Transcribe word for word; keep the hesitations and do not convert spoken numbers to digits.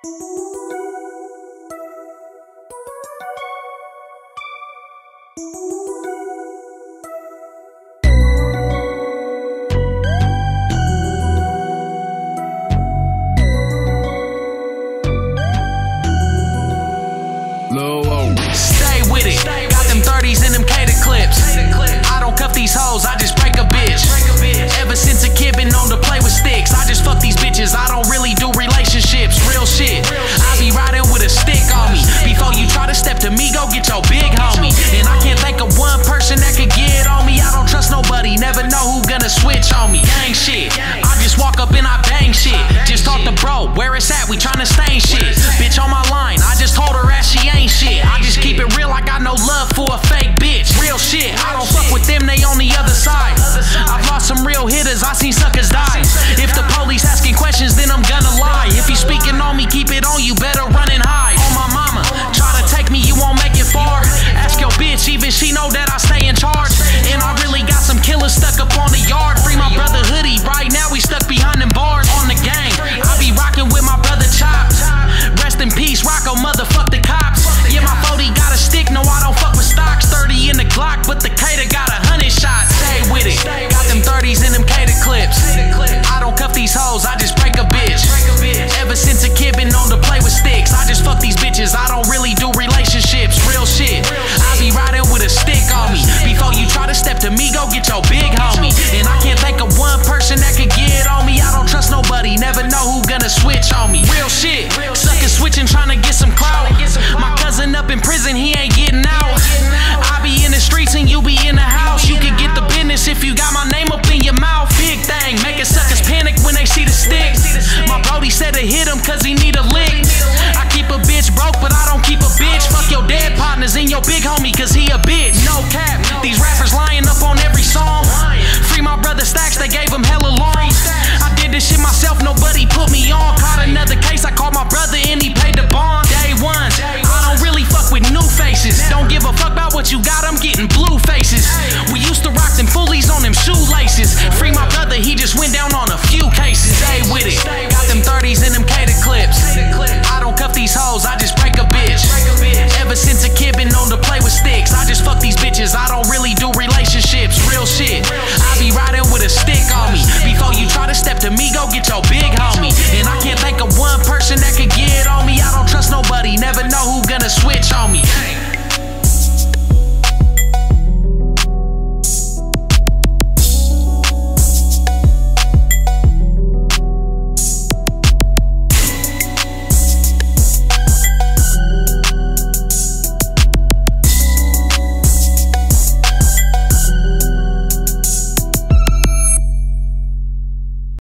Lil O. Stay with it. Got them thirties and them cater clips. I don't cuff these hoes, I just break a bitch. Ever since a kid been known to play with sticks. I just fuck these bitches, I don't really do relationships. Real shit. I be riding with a stick on me. Before you try to step to me, go get your big homie. And I can't think of one person that could get on me. I don't trust nobody, never know who gonna switch on me. Gang shit. I just walk up and I bang shit. Just talk to bro, where it's at, we tryna stain shit. Bitch on my line, I just told her ass she ain't shit. I just keep it real, I got no love for a fake bitch. Real shit, I don't fuck with them, they on the other side. I've lost some real hitters, I seen suckers die. If the police asking questions, then I'm gonna lie. If you speaking on me, keep it on you, better run and hide. On my mama, try to take me, you won't make it far. Ask your bitch, even she know that I stay in charge. And I really got some killers stuck up on the yard. Free my brother Hoodie, right now we stuck behind them bars. On the gang, I be rocking with my brother Chop. Rest in peace, Rocco, motherfuck the cops. Yeah, my forty got a stick, no I don't fuck with stocks. Thirty in the Glock, but the Cater got a hundred shots. Stay with it, got them thirties and them Cater clips. I don't cuff these hoes, I just break a bitch. Ever since a kid been known to play with sticks. I just fuck these bitches, I don't really do relationships. Real shit, I be riding with a stick on me. Before you try to step to me, go get your big homie. And I can't think of one person that could get on me. I don't trust nobody, never know who gonna switch on me. Real shit, suckers switching trying to get some clout. My cousin up in prison, he ain't getting out. I be in the streets and you be in the house. You can get the business if you got my name up in your mouth. Big thing, making suckers panic when they see the stick. My brody said to hit him cause he need a lick. I keep a bitch broke, but I don't keep a bitch. Fuck your dead partners and your big homie cause he a bitch. No cap, these rappers lying up on every song. Free my brother Stacks, they gave him hella long. I did this shit myself, nobody put me on. Caught another case, I called my brother and he paid the bond. Day one, I don't really fuck with new faces. Don't give a fuck about what you got, I'm getting blue.